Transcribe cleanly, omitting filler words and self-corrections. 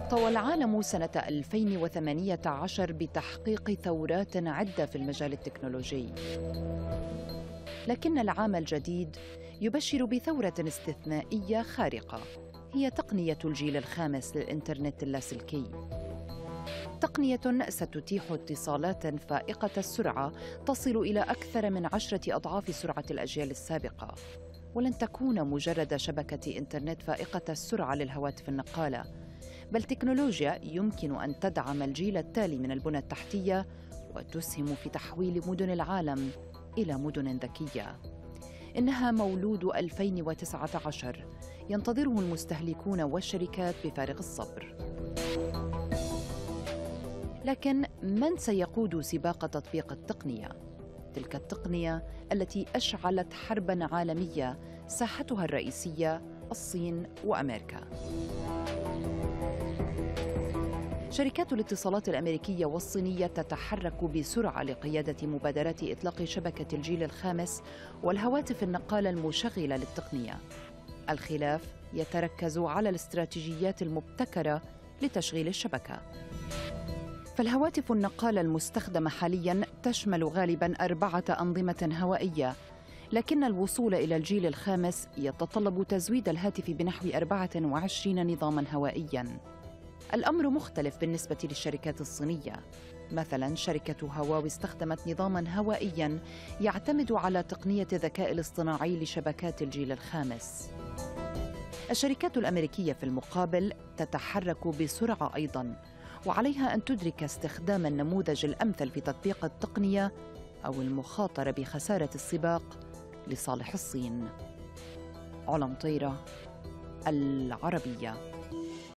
طوى العالم سنة 2018 بتحقيق ثورات عدة في المجال التكنولوجي، لكن العام الجديد يبشر بثورة استثنائية خارقة، هي تقنية الجيل الخامس للإنترنت اللاسلكي. تقنية ستتيح اتصالات فائقة السرعة تصل إلى أكثر من 10 أضعاف سرعة الأجيال السابقة، ولن تكون مجرد شبكة إنترنت فائقة السرعة للهواتف النقالة، بل تكنولوجيا يمكن أن تدعم الجيل التالي من البنى التحتية وتسهم في تحويل مدن العالم إلى مدن ذكية. إنها مولود 2019 ينتظره المستهلكون والشركات بفارغ الصبر. لكن من سيقود سباق تطبيق التقنية؟ تلك التقنية التي أشعلت حرباً عالمية ساحتها الرئيسية الصين وأمريكا. شركات الاتصالات الأمريكية والصينية تتحرك بسرعة لقيادة مبادرات إطلاق شبكة الجيل الخامس والهواتف النقالة المشغلة للتقنية. الخلاف يتركز على الاستراتيجيات المبتكرة لتشغيل الشبكة. فالهواتف النقالة المستخدمة حالياً تشمل غالباً 4 أنظمة هوائية، لكن الوصول إلى الجيل الخامس يتطلب تزويد الهاتف بنحو 24 نظاماً هوائياً. الأمر مختلف بالنسبة للشركات الصينية. مثلاً شركة هواوي استخدمت نظاماً هوائياً يعتمد على تقنية الذكاء الاصطناعي لشبكات الجيل الخامس. الشركات الأمريكية في المقابل تتحرك بسرعة أيضاً، وعليها أن تدرك استخدام النموذج الأمثل في تطبيق التقنية أو المخاطرة بخسارة السباق لصالح الصين. علم طيرة، العربية.